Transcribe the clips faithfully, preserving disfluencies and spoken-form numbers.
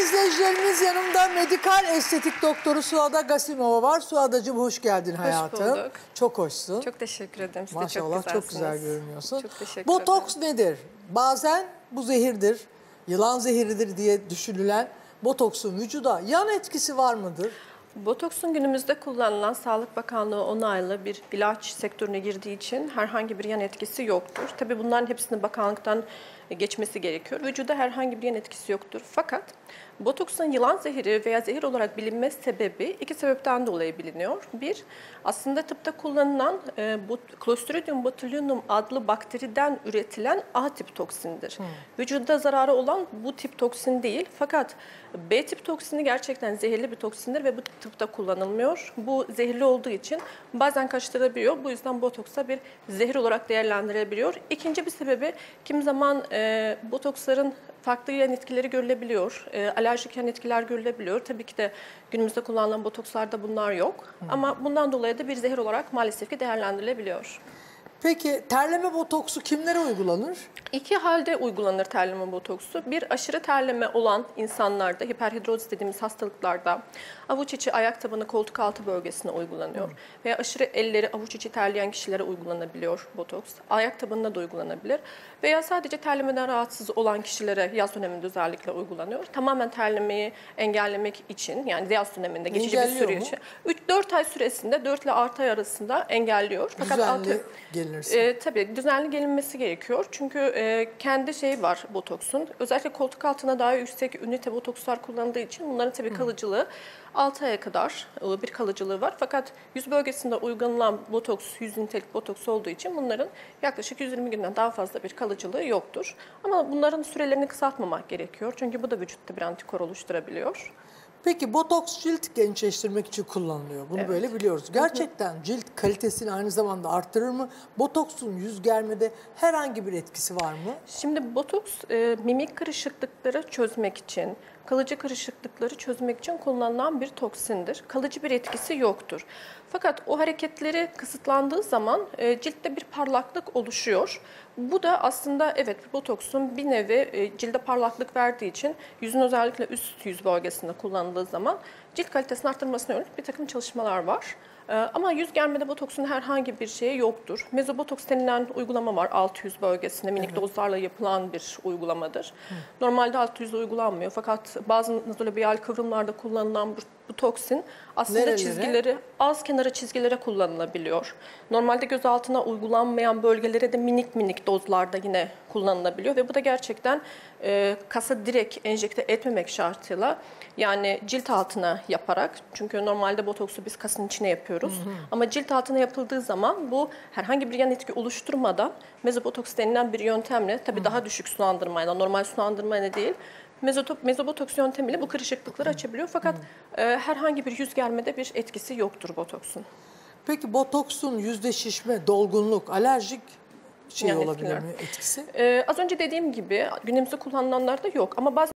izleyicilerimiz, yanımda medikal estetik doktoru Suada Gasimova var. Suadacığım hoş geldin hayatım. Hoş bulduk. Çok hoşsun. Çok teşekkür ederim. Siz Maşallah de çok, çok güzel görünüyorsun. Çok teşekkür Botoks ederim. nedir? Bazen bu zehirdir, yılan zehiridir diye düşünülen botoksun vücuda yan etkisi var mıdır? Botoksun günümüzde kullanılan, Sağlık Bakanlığı onaylı bir ilaç sektörüne girdiği için herhangi bir yan etkisi yoktur. Tabii bunların hepsinin bakanlıktan geçmesi gerekiyor. Vücuda herhangi bir yan etkisi yoktur. Fakat botoksun yılan zehiri veya zehir olarak bilinme sebebi iki sebepten dolayı biliniyor. Bir, aslında tıpta kullanılan e, Clostridium botulinum adlı bakteriden üretilen A tip toksindir. Hmm. Vücuda zararı olan bu tip toksin değil. Fakat B tip toksini gerçekten zehirli bir toksindir ve bu tıpta kullanılmıyor. Bu zehirli olduğu için bazen kaçtırabiliyor. Bu yüzden botoksa bir zehir olarak değerlendirebiliyor. İkinci bir sebebi, kimi zaman e, botoksların farklı yan etkileri görülebiliyor. E, alerjik yan etkiler görülebiliyor. Tabii ki de günümüzde kullanılan botokslarda bunlar yok. Hmm. Ama bundan dolayı da bir zehir olarak maalesef ki değerlendirilebiliyor. Peki terleme botoksu kimlere uygulanır? İki halde uygulanır terleme botoksu. Bir, aşırı terleme olan insanlarda, hiperhidroz dediğimiz hastalıklarda avuç içi, ayak tabanı, koltuk altı bölgesine uygulanıyor. Hmm. Veya aşırı elleri, avuç içi terleyen kişilere uygulanabiliyor botoks. Ayak tabanına da uygulanabilir. Veya sadece terlemeden rahatsız olan kişilere yaz döneminde özellikle uygulanıyor. Tamamen terlemeyi engellemek için, yani yaz döneminde geçici bir süre için üç dört ay süresinde dört ile altı ay arasında engelliyor. Fakat düzenli gelinirse. E, tabii düzenli gelinmesi gerekiyor. Çünkü e, kendi şeyi var botoksun. Özellikle koltuk altına daha yüksek ünite botokslar kullanıldığı için bunların tabii kalıcılığı altı aya kadar bir kalıcılığı var. Fakat yüz bölgesinde uygulanan botoks, yüz ünitelik botoks olduğu için bunların yaklaşık yüz yirmi günden daha fazla bir kalıcılığı yoktur. Ama bunların sürelerini kısaltmamak gerekiyor. Çünkü bu da vücutta bir antikor oluşturabiliyor. Peki botoks cilt gençleştirmek için kullanılıyor. Bunu evet. böyle biliyoruz. Gerçekten cilt kalitesini aynı zamanda arttırır mı? Botoksun yüz germede herhangi bir etkisi var mı? Şimdi botoks e, mimik kırışıklıkları çözmek için, kalıcı kırışıklıkları çözmek için kullanılan bir toksindir. Kalıcı bir etkisi yoktur. Fakat o hareketleri kısıtlandığı zaman e, ciltte bir parlaklık oluşuyor. Bu da aslında evet botoksun bir nevi e, cilde parlaklık verdiği için yüzün özellikle üst yüz bölgesinde kullanıldığı zaman cilt kalitesini arttırmasına yönelik bir takım çalışmalar var. Ama yüz germede botoksun herhangi bir şeyi yoktur. Mezobotoks denilen uygulama var alt yüz bölgesinde minik evet. dozlarla yapılan bir uygulamadır. Hı. Normalde alt yüzde uygulanmıyor fakat bazı nazolabiyal kıvrımlarda kullanılan bu, bu toksin aslında Nerelere? çizgileri, ağız kenarı çizgilere kullanılabiliyor. Normalde göz altına uygulanmayan bölgelere de minik minik dozlarda yine kullanılabiliyor ve bu da gerçekten e, kasa direkt enjekte etmemek şartıyla, yani cilt altına yaparak, çünkü normalde botoksu biz kasın içine yapıyoruz. Hı hı. Ama cilt altına yapıldığı zaman bu herhangi bir yan etki oluşturmadan mezobotoks denilen bir yöntemle, tabii hı. daha düşük sulandırmayla, normal sulandırmayla değil, mezobotoks yöntemiyle bu kırışıklıkları açabiliyor. Fakat e, herhangi bir yüz germede bir etkisi yoktur botoksun. Peki botoksun yüzde şişme, dolgunluk, alerjik şey yani olabilir etkiler. mi etkisi? Ee, az önce dediğim gibi günümüzde kullanılanlarda yok ama bazen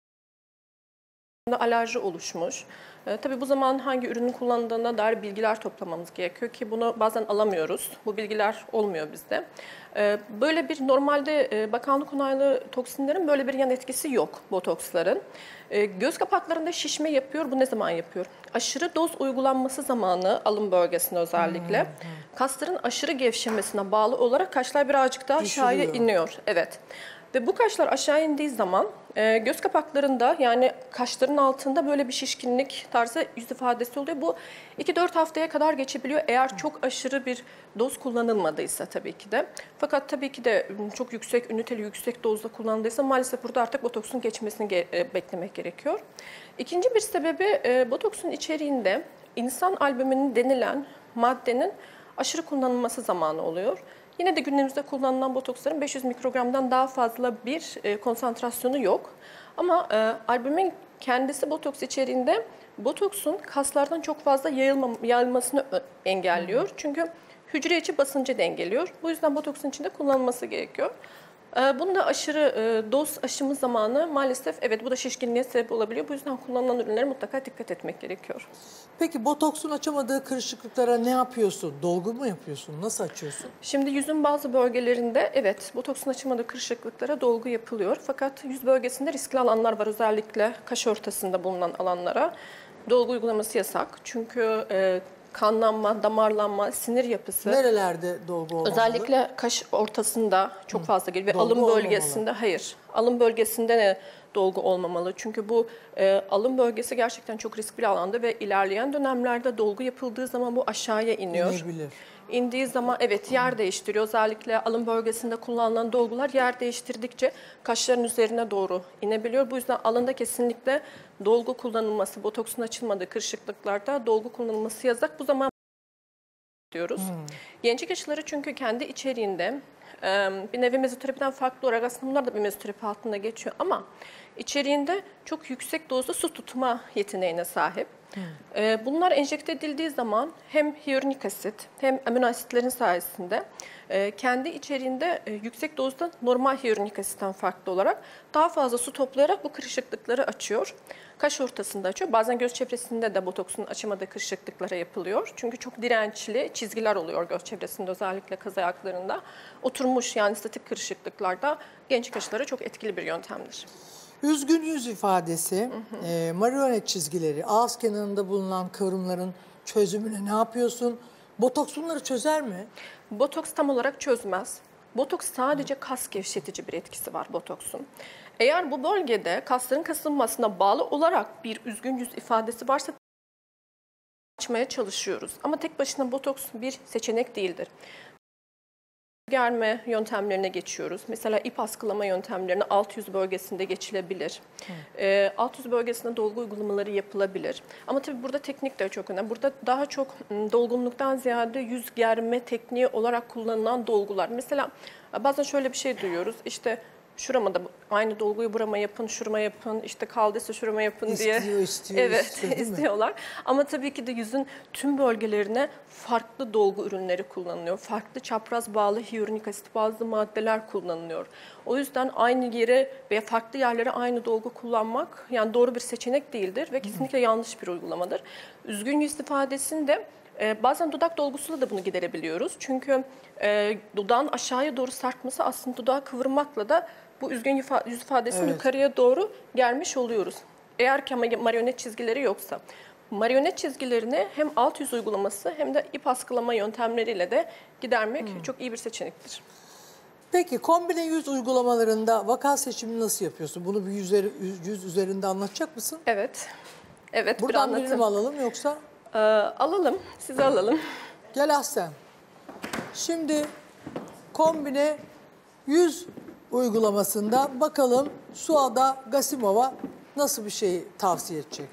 alerji oluşmuş. Ee, tabii bu zaman hangi ürünün kullanıldığına dair bilgiler toplamamız gerekiyor ki bunu bazen alamıyoruz. Bu bilgiler olmuyor bizde. Ee, böyle bir normalde e, bakanlık onaylı toksinlerin böyle bir yan etkisi yok botoksların. Ee, göz kapaklarında şişme yapıyor. Bu ne zaman yapıyor? Aşırı doz uygulanması zamanı alın bölgesine özellikle hmm, hmm. kasların aşırı gevşemesine bağlı olarak kaşlar birazcık daha aşağıya iniyor. Evet. Ve bu kaşlar aşağı indiği zaman e, göz kapaklarında, yani kaşların altında böyle bir şişkinlik tarzı yüz ifadesi oluyor. Bu iki dört haftaya kadar geçebiliyor eğer çok aşırı bir doz kullanılmadıysa tabii ki de. Fakat tabii ki de çok yüksek, üniteli yüksek dozda kullanıldıysa maalesef burada artık botoksun geçmesini ge e, beklemek gerekiyor. İkinci bir sebebi e, botoksun içeriğinde insan albümini denilen maddenin aşırı kullanılması zamanı oluyor. Yine de günümüzde kullanılan botoksların beş yüz mikrogramdan daha fazla bir e, konsantrasyonu yok. Ama e, albümin kendisi botoks içeriğinde botoksun kaslardan çok fazla yayılma, yayılmasını engelliyor. Çünkü hücre içi basıncı dengeliyor. Bu yüzden botoksun içinde kullanılması gerekiyor. Ee, Bunda aşırı e, doz aşımı zamanı maalesef evet bu da şişkinliğe sebep olabiliyor. Bu yüzden kullanılan ürünlere mutlaka dikkat etmek gerekiyor. Peki botoksun açamadığı kırışıklıklara ne yapıyorsun? Dolgu mu yapıyorsun? Nasıl açıyorsun? Şimdi yüzün bazı bölgelerinde evet botoksun açılmadığı kırışıklıklara dolgu yapılıyor. Fakat yüz bölgesinde riskli alanlar var. Özellikle kaş ortasında bulunan alanlara dolgu uygulaması yasak. Çünkü e, kanlanma, damarlanma, sinir yapısı... Nerelerde dolgu olmalı? Özellikle kaş ortasında çok fazla geliyor ve Dolgu alın bölgesinde olmamalı. hayır. Alın bölgesinde ne dolgu olmamalı? Çünkü bu e, alın bölgesi gerçekten çok riskli bir alanda ve ilerleyen dönemlerde dolgu yapıldığı zaman bu aşağıya iniyor. İnebilir. İndiği zaman evet yer değiştiriyor. Özellikle alın bölgesinde kullanılan dolgular yer değiştirdikçe kaşların üzerine doğru inebiliyor. Bu yüzden alında kesinlikle dolgu kullanılması, botoksun açılmadığı kırışıklıklarda dolgu kullanılması yasak. Bu zaman diyoruz. Hmm. Gençlik aşıları çünkü kendi içeriğinde e, bir nevi mezoterapiden farklı olarak aslında bunlar da bir mezoterapi altında geçiyor ama içeriğinde çok yüksek dozda su tutma yeteneğine sahip. Hmm. E, bunlar enjekte edildiği zaman hem hyaluronik asit hem amino asitlerin sayesinde e, kendi içeriğinde e, yüksek dozda normal hyaluronik asitten farklı olarak daha fazla su toplayarak bu kırışıklıkları açıyor. Kaş ortasında açıyor. Bazen göz çevresinde de botoksun açamadığı kırışıklıklara yapılıyor. Çünkü çok dirençli çizgiler oluyor göz çevresinde özellikle kaz ayaklarında. Oturmuş yani statik kırışıklıklarda gençlik aşıları çok etkili bir yöntemdir. Üzgün yüz ifadesi, hı hı. E, marionet çizgileri, ağız kenarında bulunan kıvrımların çözümüne ne yapıyorsun? Botoks bunları çözer mi? Botoks tam olarak çözmez. Botoks sadece kas gevşetici bir etkisi var botoksun. Eğer bu bölgede kasların kasılmasına bağlı olarak bir üzgün yüz ifadesi varsa açmaya çalışıyoruz. Ama tek başına botoks bir seçenek değildir. Germe yöntemlerine geçiyoruz. Mesela ip askılama yöntemlerine alt yüz bölgesinde geçilebilir. E, alt yüz bölgesinde dolgu uygulamaları yapılabilir. Ama tabii burada teknik de çok önemli. Burada daha çok dolgunluktan ziyade yüz germe tekniği olarak kullanılan dolgular. Mesela bazen şöyle bir şey duyuyoruz. İşte şurama da aynı dolguyu burama yapın, şurama yapın, işte kaldıysa şurama yapın istiyor, diye. istiyor, evet, istiyor, istiyorlar. Ama tabii ki de yüzün tüm bölgelerine farklı dolgu ürünleri kullanılıyor. Farklı çapraz bağlı hyaluronik asit bazlı maddeler kullanılıyor. O yüzden aynı yere veya farklı yerlere aynı dolgu kullanmak yani doğru bir seçenek değildir ve kesinlikle yanlış bir uygulamadır. Üzgün yüz ifadesinde Ee, bazen dudak dolgusuyla da bunu giderebiliyoruz. Çünkü e, dudağın aşağıya doğru sarkması aslında dudağı kıvırmakla da bu üzgün yüz ifadesini evet. yukarıya doğru germiş oluyoruz. Eğer ki marionet çizgileri yoksa. Marionet çizgilerini hem alt yüz uygulaması hem de ip askılama yöntemleriyle de gidermek hmm. çok iyi bir seçenektir. Peki kombine yüz uygulamalarında vaka seçimini nasıl yapıyorsun? Bunu bir yüz, yüz üzerinde anlatacak mısın? Evet. Evet. Buradan bir birini mi alalım yoksa? Ee, alalım, sizi alalım. Gel Ahsen. Şimdi kombine yüz uygulamasında bakalım Suada Gasimova nasıl bir şey tavsiye edecek?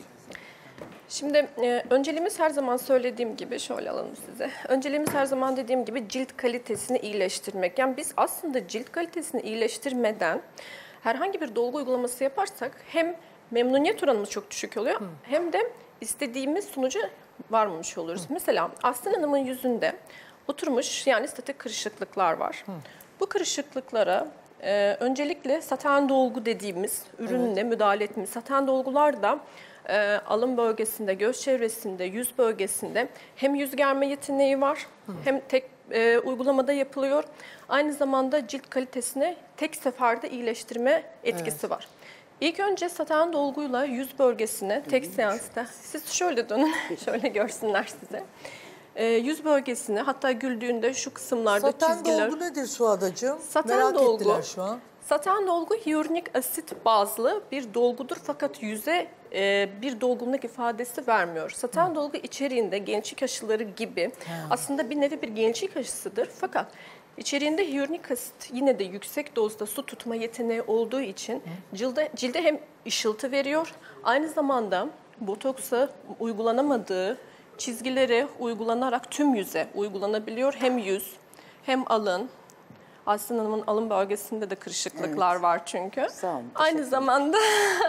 Şimdi e, önceliğimiz her zaman söylediğim gibi, şöyle alalım size. Önceliğimiz her zaman dediğim gibi cilt kalitesini iyileştirmek. Yani biz aslında cilt kalitesini iyileştirmeden herhangi bir dolgu uygulaması yaparsak hem memnuniyet oranımız çok düşük oluyor Hı. hem de istediğimiz sonuca varmamış oluruz. Hı. Mesela Aslı Hanım'ın yüzünde oturmuş yani statik kırışıklıklar var. Hı. Bu kırışıklıklara e, öncelikle saten dolgu dediğimiz ürünle evet. müdahale etmemiz. Saten dolgular da e, alın bölgesinde, göz çevresinde, yüz bölgesinde hem yüz germe yeteneği var Hı. hem tek e, uygulamada yapılıyor. Aynı zamanda cilt kalitesini tek seferde iyileştirme etkisi evet. var. İlk önce saten dolguyla yüz bölgesine tek seansta, siz şöyle dönün, şöyle görsünler size. Ee, yüz bölgesine hatta güldüğünde şu kısımlarda saten çizgiler. Saten dolgu nedir Suadacığım? Saten Merak dolgu, ettiler şu an. Saten dolgu hyaluronik asit bazlı bir dolgudur fakat yüze e, bir dolgunluk ifadesi vermiyor. Saten Hı. dolgu içeriğinde gençlik aşıları gibi Hı. aslında bir nevi bir gençlik aşısıdır fakat İçeriğinde hyaluronik asit yine de yüksek dozda su tutma yeteneği olduğu için cilde, cilde hem ışıltı veriyor, aynı zamanda botoksa uygulanamadığı çizgileri uygulanarak tüm yüze uygulanabiliyor. Hem yüz hem alın. Aslı Hanım'ın alın bölgesinde de kırışıklıklar evet. var çünkü. Sağ olun, aynı zamanda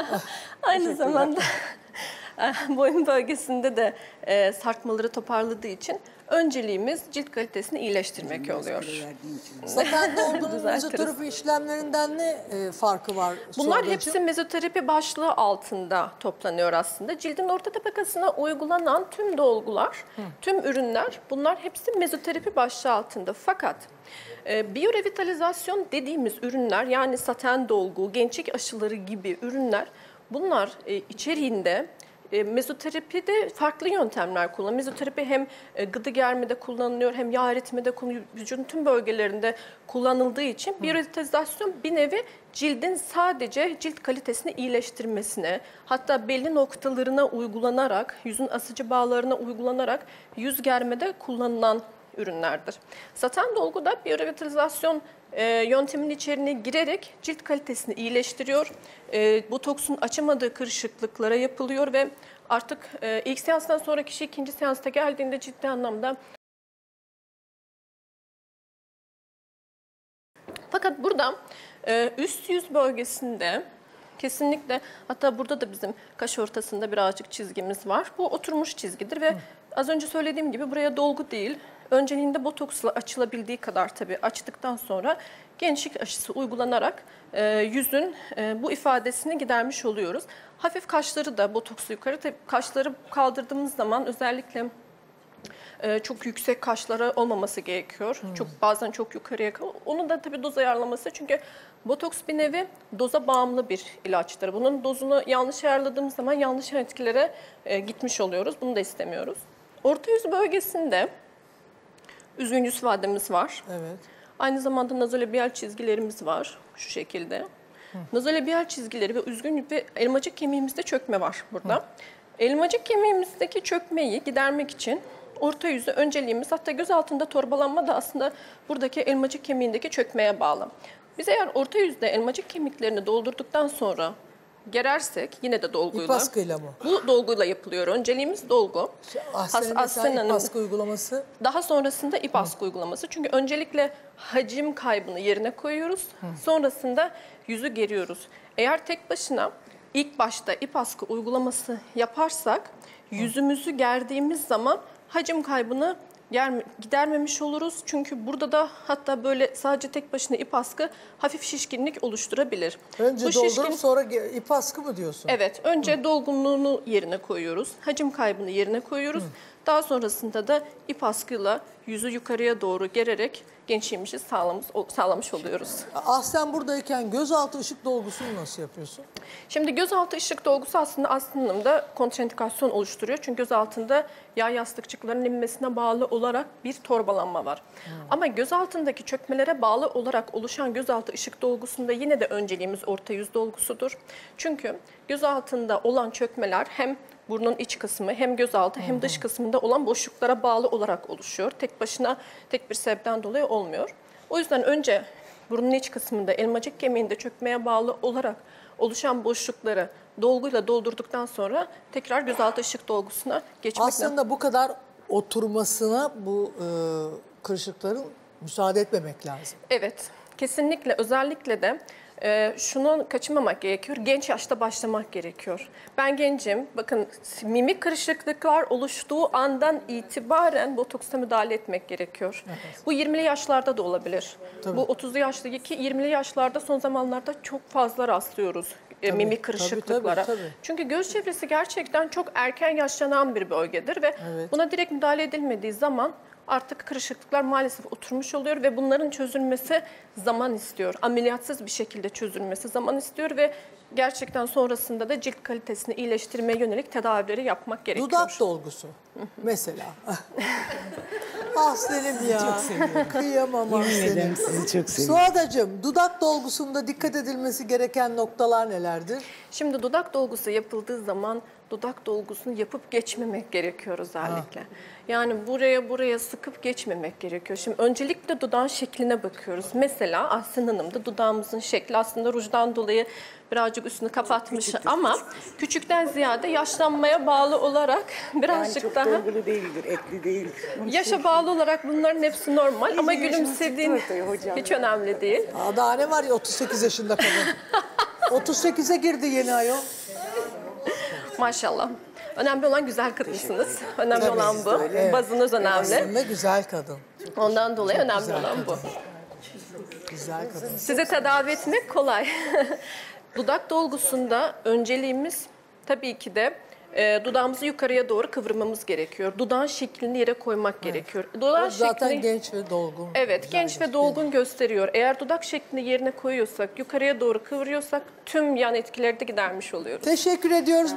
aynı zamanda boyun bölgesinde de e, sarkmaları toparladığı için önceliğimiz cilt kalitesini iyileştirmek oluyor. Saten dolgunun Düzeltiriz. mezoterapi işlemlerinden ne e, farkı var? Bunlar Suadacığım? hepsi mezoterapi başlığı altında toplanıyor aslında. Cildin orta tabakasına uygulanan tüm dolgular, Hı. tüm ürünler, bunlar hepsi mezoterapi başlığı altında. Fakat e, biyorevitalizasyon dediğimiz ürünler, yani saten dolgu, gençlik aşıları gibi ürünler, bunlar e, içeriğinde E, mezoterapide farklı yöntemler kullanılıyor. Mezoterapi hem e, gıdı germede kullanılıyor, hem yağ eritmede kullanılıyor. Vücudun tüm bölgelerinde kullanıldığı için biyorevitalizasyon bir nevi cildin sadece cilt kalitesini iyileştirmesine, hatta belli noktalarına uygulanarak, yüzün asıcı bağlarına uygulanarak yüz germede kullanılan ürünlerdir. Saten dolgu da biyorevitalizasyon e, yönteminin içeriğine girerek cilt kalitesini iyileştiriyor. E, botoksun açamadığı kırışıklıklara yapılıyor ve artık e, ilk seanstan sonra kişi ikinci seansta geldiğinde ciddi anlamda. Fakat burada e, üst yüz bölgesinde kesinlikle, hatta burada da bizim kaş ortasında birazcık çizgimiz var. Bu oturmuş çizgidir ve Hı. az önce söylediğim gibi buraya dolgu değil, önceliğinde botoksla açılabildiği kadar tabii açtıktan sonra gençlik aşısı uygulanarak e, yüzün e, bu ifadesini gidermiş oluyoruz. Hafif kaşları da botokslu yukarı, tabii kaşları kaldırdığımız zaman özellikle e, çok yüksek kaşlara olmaması gerekiyor. Hmm. Çok bazen çok yukarıya. Onun da tabii doz ayarlaması, çünkü botoks bir nevi doza bağımlı bir ilaçtır. Bunun dozunu yanlış ayarladığımız zaman yanlış etkilere e, gitmiş oluyoruz. Bunu da istemiyoruz. Orta yüz bölgesinde üzgün yüz ifademiz var. Evet. Aynı zamanda nazolabial çizgilerimiz var şu şekilde. Hı. Nazolabial çizgileri ve üzgün ve elmacık kemiğimizde çökme var burada. Hı. Elmacık kemiğimizdeki çökmeyi gidermek için orta yüzü önceliğimiz, hatta göz altında torbalanma da aslında buradaki elmacık kemiğindeki çökmeye bağlı. Biz eğer orta yüzde elmacık kemiklerini doldurduktan sonra gerersek, yine de dolguyla. İp askıyla mı? Bu dolguyla yapılıyor. Önceliğimiz dolgu. Aslen ip askı uygulaması. Daha sonrasında ip askı uygulaması. Çünkü öncelikle hacim kaybını yerine koyuyoruz. Hı. Sonrasında yüzü geriyoruz. Eğer tek başına ilk başta ip askı uygulaması yaparsak, Hı. yüzümüzü gerdiğimiz zaman hacim kaybını gidermemiş oluruz. Çünkü burada da hatta böyle sadece tek başına ip askı hafif şişkinlik oluşturabilir. Önce Bu doldurup şişkin... sonra ip askı mı diyorsun? Evet. Önce Hı. dolgunluğunu yerine koyuyoruz. Hacim kaybını yerine koyuyoruz. Hı. Daha sonrasında da ip askıyla yüzü yukarıya doğru gererek gençliğimizi sağlamış, sağlamış oluyoruz. Ah, sen buradayken gözaltı ışık dolgusunu nasıl yapıyorsun? Şimdi gözaltı ışık dolgusu aslında aslında kontraindikasyon oluşturuyor. Çünkü göz altında yağ yastıkçıkların inmesine bağlı olarak bir torbalanma var. Hmm. Ama göz altındaki çökmelere bağlı olarak oluşan gözaltı ışık dolgusunda yine de önceliğimiz orta yüz dolgusudur. Çünkü göz altında olan çökmeler hem burnun iç kısmı, hem gözaltı, hem dış kısmında olan boşluklara bağlı olarak oluşuyor. Tek başına tek bir sebepten dolayı olmuyor. O yüzden önce burnun iç kısmında, elmacık kemiğinde çökmeye bağlı olarak oluşan boşlukları dolguyla doldurduktan sonra tekrar gözaltı ışık dolgusuna geçmek. Aslında bu kadar oturmasına bu e, kırışıkların müsaade etmemek lazım. Evet, kesinlikle. Özellikle de Ee, şunu kaçırmamak gerekiyor. Genç yaşta başlamak gerekiyor. Ben gencim. Bakın, mimik kırışıklıklar oluştuğu andan itibaren botoksa müdahale etmek gerekiyor. Evet. Bu yirmili yaşlarda da olabilir. Tabii. Bu otuzlu yaştaki yirmili yaşlarda son zamanlarda çok fazla rastlıyoruz tabii, mimik kırışıklıklara. Tabii, tabii, tabii. Çünkü göz çevresi gerçekten çok erken yaşlanan bir bölgedir ve evet. buna direkt müdahale edilmediği zaman artık kırışıklıklar maalesef oturmuş oluyor ve bunların çözülmesi zaman istiyor. Ameliyatsız bir şekilde çözülmesi zaman istiyor ve gerçekten sonrasında da cilt kalitesini iyileştirmeye yönelik tedavileri yapmak gerekiyor. Dudak dolgusu mesela. Ah Selim ya. Çok seviyorum. Kıyamam ah Selim. Sizi çok seviyorum. Suadacığım, dudak dolgusunda dikkat edilmesi gereken noktalar nelerdir? Şimdi dudak dolgusu yapıldığı zaman dudak dolgusunu yapıp geçmemek gerekiyor özellikle. Ha. Yani buraya buraya sıkıp geçmemek gerekiyor. Şimdi öncelikle dudağın şekline bakıyoruz. Mesela Ahsen Hanım'da dudağımızın şekli aslında rujdan dolayı birazcık üstünü kapatmış küçüktür, ama küçüktür. Küçükten ziyade yaşlanmaya bağlı olarak birazcık yani çok daha... çok dolgulu değildir, etli değildir. Yaşa bağlı olarak bunların hepsi normal ama gülümsediğin hiç önemli değil. Aa, daha ne var ya otuz sekiz yaşında kadın. otuz sekize girdi yeni ayol. Maşallah. Önemli olan güzel kadınsınız. Önemli Tabii, olan bu. öyle. Bazınız önemli. Aslında güzel kadın. Ondan dolayı önemli Güzel olan bu. kadın. Güzel kadın. Size tedavi etmek kolay. Dudak dolgusunda önceliğimiz tabii ki de e, dudağımızı yukarıya doğru kıvırmamız gerekiyor. Dudağın şeklini yere koymak gerekiyor. Dudağın O zaten şeklini, genç ve dolgun. evet, Güzel genç ve gösteriyor. dolgun gösteriyor. Eğer dudak şeklini yerine koyuyorsak, yukarıya doğru kıvırıyorsak tüm yan etkileri de gidermiş oluyoruz. Teşekkür ediyoruz.